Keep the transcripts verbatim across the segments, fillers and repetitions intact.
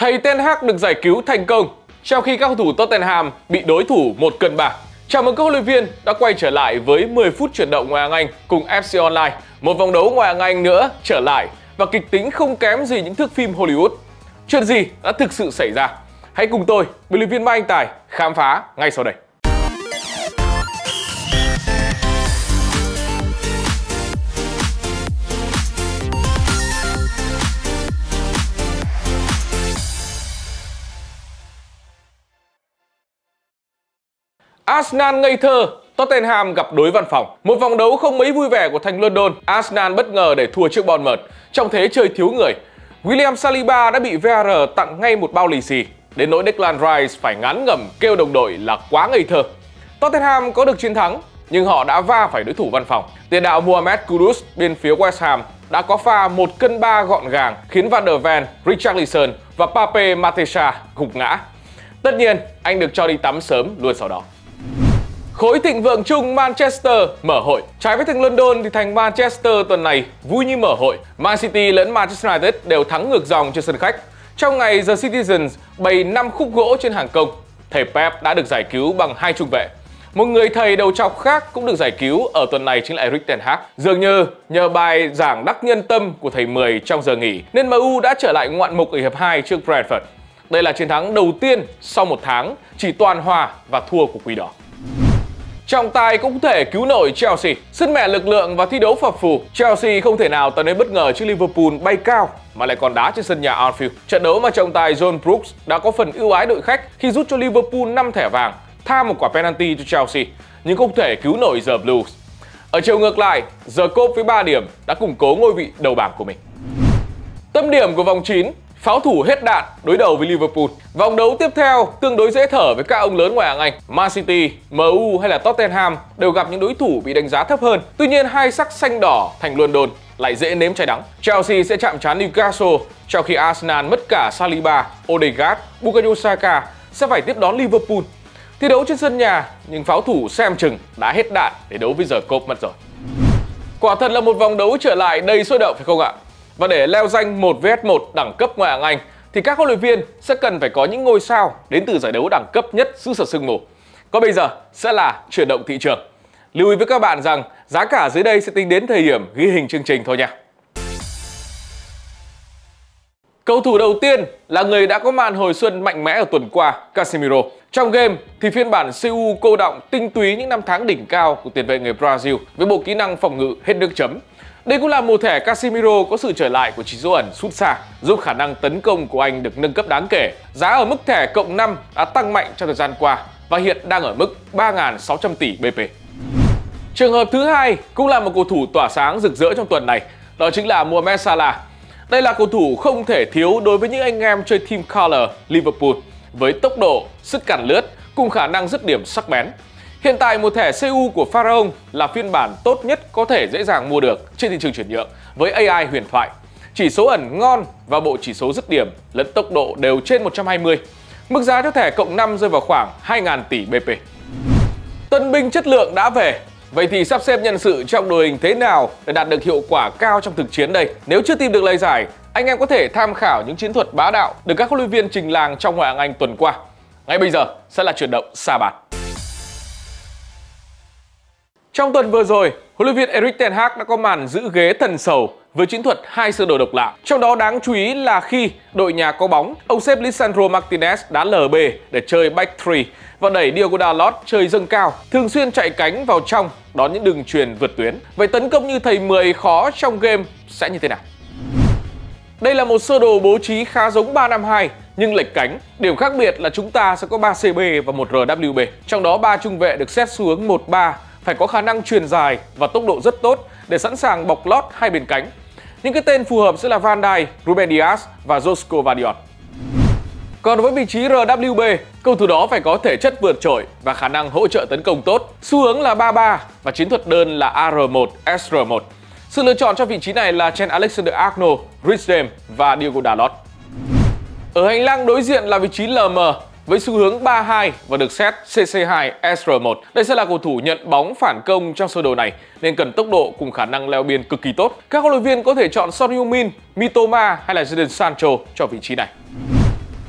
Thầy Ten Hag được giải cứu thành công trong khi các cầu thủ Tottenham bị đối thủ một cân bạc. Chào mừng các huấn luyện viên đã quay trở lại với mười phút chuyển động ngoại hạng Anh cùng ép xê Online. Một vòng đấu ngoại hạng Anh nữa trở lại và kịch tính không kém gì những thước phim Hollywood. Chuyện gì đã thực sự xảy ra? Hãy cùng tôi, biên luyện viên Mai Anh Tài khám phá ngay sau đây. Arsenal ngây thơ, Tottenham gặp đối văn phòng. Một vòng đấu không mấy vui vẻ của thành London. Arsenal bất ngờ để thua trước Bournemouth trong thế chơi thiếu người. William Saliba đã bị vê a rờ tặng ngay một bao lì xì, đến nỗi Declan Rice phải ngán ngẩm kêu đồng đội là quá ngây thơ. Tottenham có được chiến thắng nhưng họ đã va phải đối thủ văn phòng. Tiền đạo Mohamed Kudus bên phía West Ham đã có pha một cân ba gọn gàng khiến Van der Ven, Richarlison và Pape Matarsa gục ngã. Tất nhiên, anh được cho đi tắm sớm luôn sau đó. Khối thịnh vượng chung Manchester mở hội. Trái với thành London thì thành Manchester tuần này vui như mở hội. Man City lẫn Manchester United đều thắng ngược dòng trên sân khách. Trong ngày The Citizens bày năm khúc gỗ trên hàng công, thầy Pep đã được giải cứu bằng hai trung vệ. Một người thầy đầu trọc khác cũng được giải cứu ở tuần này chính là Erik ten Hag. Dường như nhờ bài giảng đắc nhân tâm của thầy Mười trong giờ nghỉ nên em u đã trở lại ngoạn mục ở hiệp hai trước Brentford. Đây là chiến thắng đầu tiên sau một tháng chỉ toàn hòa và thua của Quỷ Đỏ. Trọng tài cũng thể cứu nổi Chelsea. Sứt mẻ lực lượng và thi đấu phập phù, Chelsea không thể nào tạo nên bất ngờ trước Liverpool bay cao mà lại còn đá trên sân nhà Anfield. Trận đấu mà trọng tài John Brooks đã có phần ưu ái đội khách khi rút cho Liverpool năm thẻ vàng, tha một quả penalty cho Chelsea, nhưng không thể cứu nổi The Blues. Ở chiều ngược lại, The Cop với ba điểm đã củng cố ngôi vị đầu bảng của mình. Tâm điểm của vòng chín, pháo thủ hết đạn đối đầu với Liverpool. Vòng đấu tiếp theo tương đối dễ thở với các ông lớn ngoại hạng Anh. Man City, em u hay là Tottenham đều gặp những đối thủ bị đánh giá thấp hơn. Tuy nhiên hai sắc xanh đỏ thành London lại dễ nếm trái đắng. Chelsea sẽ chạm trán Newcastle, trong khi Arsenal mất cả Saliba, Odegaard, Bukayo Saka sẽ phải tiếp đón Liverpool. Thi đấu trên sân nhà nhưng pháo thủ xem chừng đã hết đạn để đấu với The Cop mất rồi. Quả thật là một vòng đấu trở lại đầy sôi động phải không ạ? Và để leo danh một vs một đẳng cấp ngoại hạng Anh thì các huấn luyện viên sẽ cần phải có những ngôi sao đến từ giải đấu đẳng cấp nhất xứ sở sương mù. Còn bây giờ sẽ là chuyển động thị trường. Lưu ý với các bạn rằng giá cả dưới đây sẽ tính đến thời điểm ghi hình chương trình thôi nha. Cầu thủ đầu tiên là người đã có màn hồi xuân mạnh mẽ ở tuần qua, Casemiro. Trong game thì phiên bản xê u cô đọng tinh túy những năm tháng đỉnh cao của tiền vệ người Brazil với bộ kỹ năng phòng ngự hết nước chấm. Đây cũng là một thẻ Casemiro có sự trở lại của chỉ số ẩn sút xa, giúp khả năng tấn công của anh được nâng cấp đáng kể. Giá ở mức thẻ cộng năm đã tăng mạnh trong thời gian qua và hiện đang ở mức ba nghìn sáu trăm tỷ bê pê. Trường hợp thứ hai cũng là một cầu thủ tỏa sáng rực rỡ trong tuần này, đó chính là Mohamed Salah. Đây là cầu thủ không thể thiếu đối với những anh em chơi team color Liverpool với tốc độ, sức cản lướt cùng khả năng dứt điểm sắc bén. Hiện tại một thẻ xê u của Pharaon là phiên bản tốt nhất có thể dễ dàng mua được trên thị trường chuyển nhượng với a i huyền thoại. Chỉ số ẩn ngon và bộ chỉ số dứt điểm lẫn tốc độ đều trên một trăm hai mươi. Mức giá cho thẻ cộng năm rơi vào khoảng hai nghìn tỷ bê pê. Tân binh chất lượng đã về. Vậy thì sắp xếp nhân sự trong đội hình thế nào để đạt được hiệu quả cao trong thực chiến đây? Nếu chưa tìm được lời giải, anh em có thể tham khảo những chiến thuật bá đạo được các huấn luyện viên trình làng trong ngoại hạng Anh tuần qua. Ngay bây giờ sẽ là chuyển động sa bàn. Trong tuần vừa rồi, huấn luyện viên Erik ten Hag đã có màn giữ ghế thần sầu với chiến thuật hai sơ đồ độc lạ. Trong đó đáng chú ý là khi đội nhà có bóng, ông sếp Lisandro Martinez đá lờ bê để chơi back three và đẩy Diogo Dalot chơi dâng cao, thường xuyên chạy cánh vào trong đón những đường chuyền vượt tuyến. Vậy tấn công như thầy Mười khó trong game sẽ như thế nào? Đây là một sơ đồ bố trí khá giống ba năm hai nhưng lệch cánh. Điểm khác biệt là chúng ta sẽ có ba xê bê và một rờ vê kép bê. Trong đó ba trung vệ được xét xu hướng một ba phải có khả năng chuyền dài và tốc độ rất tốt để sẵn sàng bọc lót hai bên cánh. Những cái tên phù hợp sẽ là Van Dijk, Ruben Dias và Josko Vardiol. Còn với vị trí rờ vê kép bê, cầu thủ đó phải có thể chất vượt trội và khả năng hỗ trợ tấn công tốt. Xu hướng là ba ba và chiến thuật đơn là a rờ một, ét rờ một. Sự lựa chọn cho vị trí này là Trent Alexander-Arnold, Reece James và Diogo Dalot. Ở hành lang đối diện là vị trí lờ em với xu hướng ba hai và được set xê xê hai, ét rờ một. Đây sẽ là cầu thủ nhận bóng phản công trong sơ đồ này nên cần tốc độ cùng khả năng leo biên cực kỳ tốt. Các huấn luyện viên có thể chọn Son Heung-min, Mitoma hay là Jadon Sancho cho vị trí này.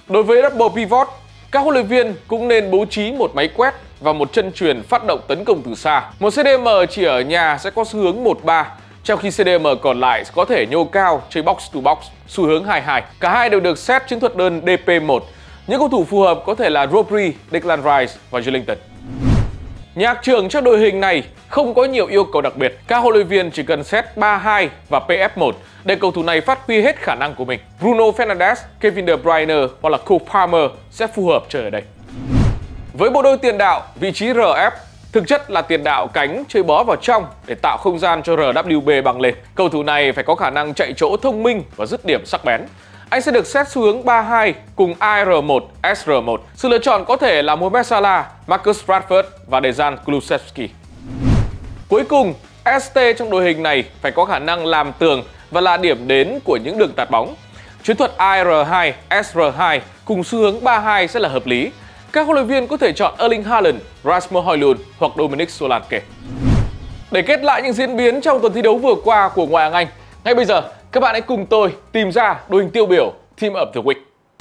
Đối với double pivot, các huấn luyện viên cũng nên bố trí một máy quét và một chân chuyền phát động tấn công từ xa. Một xê đê em chỉ ở nhà sẽ có xu hướng một ba, trong khi xê đê em còn lại có thể nhô cao chơi box to box, xu hướng hai hai. Cả hai đều được xét chiến thuật đơn đê pê một. Những cầu thủ phù hợp có thể là Rodri, Declan Rice và Joelinton. Nhạc trưởng cho đội hình này không có nhiều yêu cầu đặc biệt. Các huấn luyện viên chỉ cần set ba hai và pê ép một để cầu thủ này phát huy hết khả năng của mình. Bruno Fernandes, Kevin De Bruyne hoặc là Cole Palmer sẽ phù hợp chơi ở đây. Với bộ đôi tiền đạo, vị trí rờ ép thực chất là tiền đạo cánh chơi bó vào trong để tạo không gian cho rờ vê kép bê băng lên. Cầu thủ này phải có khả năng chạy chỗ thông minh và dứt điểm sắc bén. Anh sẽ được xét xu hướng ba hai cùng a rờ một, ét rờ một. Sự lựa chọn có thể là Mohamed Salah, Marcus Rashford và Dejan Kulusevski. Cuối cùng, ét tê trong đội hình này phải có khả năng làm tường và là điểm đến của những đường tạt bóng. Chiến thuật a rờ hai, ét rờ hai cùng xu hướng ba hai sẽ là hợp lý. Các huấn luyện viên có thể chọn Erling Haaland, Rasmus Højlund hoặc Dominic Solanke. Để kết lại những diễn biến trong tuần thi đấu vừa qua của Ngoại hạng Anh, ngay bây giờ các bạn hãy cùng tôi tìm ra đội hình tiêu biểu Team of the Week.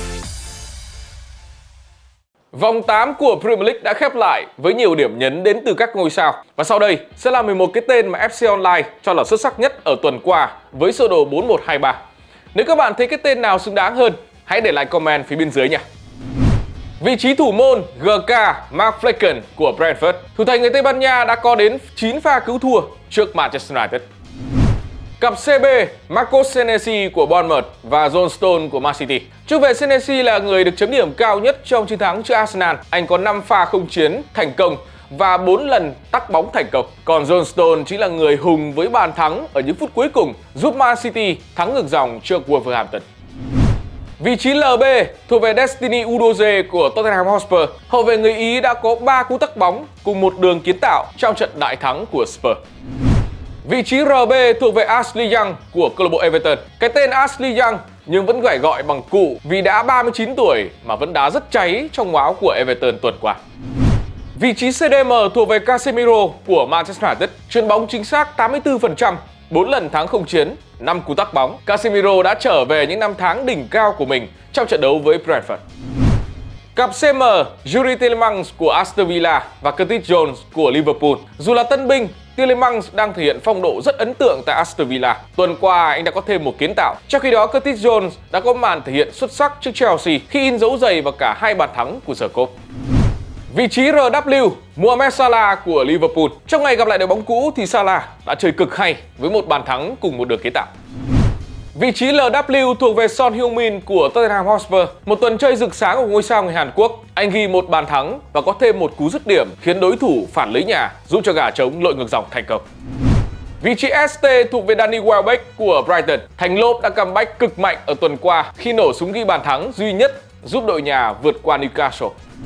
Vòng tám của Premier League đã khép lại với nhiều điểm nhấn đến từ các ngôi sao. Và sau đây sẽ là mười một cái tên mà ép xê Online cho là xuất sắc nhất ở tuần qua với sơ đồ bốn một hai ba. Nếu các bạn thấy cái tên nào xứng đáng hơn, hãy để lại comment phía bên dưới nha. Vị trí thủ môn giê ca Mark Flecken của Brentford. Thủ thành người Tây Ban Nha đã có đến chín pha cứu thua trước Manchester United. Cặp xê bê Marcos Senesi của Bournemouth và John Stone của Man City. Trước về Senesi là người được chấm điểm cao nhất trong chiến thắng trước Arsenal. Anh có năm pha không chiến thành công và bốn lần tắc bóng thành công. Còn John Stone chính là người hùng với bàn thắng ở những phút cuối cùng giúp Man City thắng ngược dòng trước Wolverhampton. Vị trí lờ bê thuộc về Destiny Udogie của Tottenham Hotspur. Hậu vệ người Ý đã có ba cú tắc bóng cùng một đường kiến tạo trong trận đại thắng của Spurs. Vị trí rờ bê thuộc về Ashley Young của câu lạc bộ Everton. Cái tên Ashley Young nhưng vẫn phải gọi bằng cụ vì đã ba mươi chín tuổi mà vẫn đá rất cháy trong áo của Everton tuần qua. Vị trí xê đê em thuộc về Casemiro của Manchester United. Chuyền bóng chính xác tám mươi tư phần trăm, bốn lần thắng không chiến, năm cú tắc bóng. Casemiro đã trở về những năm tháng đỉnh cao của mình trong trận đấu với Brentford. Cặp xê em Youri Tielemans của Aston Villa và Curtis Jones của Liverpool. Dù là tân binh, Tielemans đang thể hiện phong độ rất ấn tượng tại Aston Villa. Tuần qua anh đã có thêm một kiến tạo. Trong khi đó Curtis Jones đã có màn thể hiện xuất sắc trước Chelsea khi in dấu giày vào cả hai bàn thắng của giờ cốp. Vị trí rờ vê Mohamed Salah của Liverpool. Trong ngày gặp lại đội bóng cũ thì Salah đã chơi cực hay với một bàn thắng cùng một đường kiến tạo. Vị trí lờ vê thuộc về Son Heung-min của Tottenham Hotspur. Một tuần chơi rực sáng của ngôi sao người Hàn Quốc. Anh ghi một bàn thắng và có thêm một cú dứt điểm khiến đối thủ phản lấy nhà, giúp cho gà trống lội ngược dòng thành công. Vị trí ét tê thuộc về Danny Welbeck của Brighton. Thành lốp đã comeback cực mạnh ở tuần qua khi nổ súng ghi bàn thắng duy nhất giúp đội nhà vượt qua Newcastle.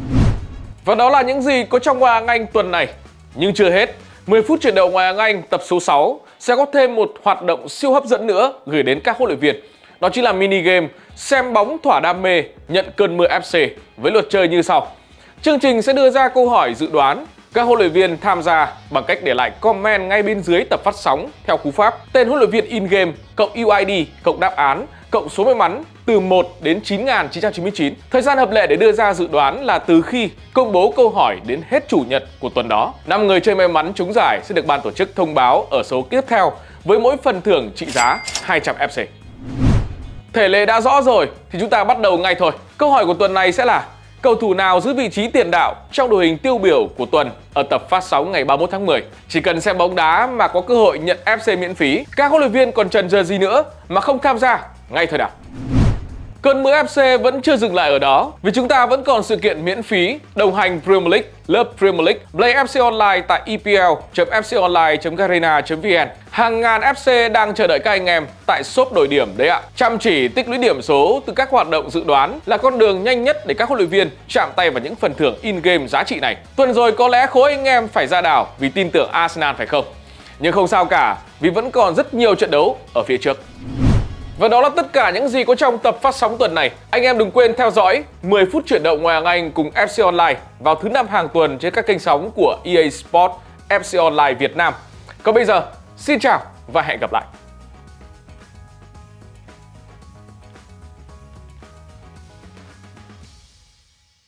Và đó là những gì có trong Ngoại hạng Anh tuần này. Nhưng chưa hết, mười phút chuyển động Ngoại hạng Anh tập số sáu sẽ có thêm một hoạt động siêu hấp dẫn nữa gửi đến các huấn luyện viên. Đó chính là mini game xem bóng thỏa đam mê, nhận cơn mưa ép xê với luật chơi như sau. Chương trình sẽ đưa ra câu hỏi dự đoán. Các huấn luyện viên tham gia bằng cách để lại comment ngay bên dưới tập phát sóng theo cú pháp tên huấn luyện viên in game cộng u i đê cộng đáp án cộng số may mắn từ một đến chín nghìn chín trăm chín mươi chín. Thời gian hợp lệ để đưa ra dự đoán là từ khi công bố câu hỏi đến hết chủ nhật của tuần đó. năm người chơi may mắn trúng giải sẽ được ban tổ chức thông báo ở số tiếp theo với mỗi phần thưởng trị giá hai trăm ép xê. Thể lệ đã rõ rồi thì chúng ta bắt đầu ngay thôi. Câu hỏi của tuần này sẽ là cầu thủ nào giữ vị trí tiền đạo trong đội hình tiêu biểu của tuần ở tập phát sóng ngày ba mươi mốt tháng mười. Chỉ cần xem bóng đá mà có cơ hội nhận ép xê miễn phí. Các huấn luyện viên còn chần chờ gì nữa mà không tham gia ngay thôi nào. Cơn mưa ép xê vẫn chưa dừng lại ở đó vì chúng ta vẫn còn sự kiện miễn phí đồng hành Premier League, Love Premier League, play ép xê online tại e p l chấm f c online chấm garena chấm v n. Hàng ngàn ép xê đang chờ đợi các anh em tại shop đổi điểm đấy ạ. Chăm chỉ tích lũy điểm số từ các hoạt động dự đoán là con đường nhanh nhất để các huấn luyện viên chạm tay vào những phần thưởng in-game giá trị này. Tuần rồi có lẽ khối anh em phải ra đảo vì tin tưởng Arsenal phải không? Nhưng không sao cả vì vẫn còn rất nhiều trận đấu ở phía trước. Và đó là tất cả những gì có trong tập phát sóng tuần này. Anh em đừng quên theo dõi mười phút chuyển động Ngoại hạng Anh cùng ép xê Online vào thứ năm hàng tuần trên các kênh sóng của e a Sport, ép xê Online Việt Nam. Còn bây giờ, xin chào và hẹn gặp lại.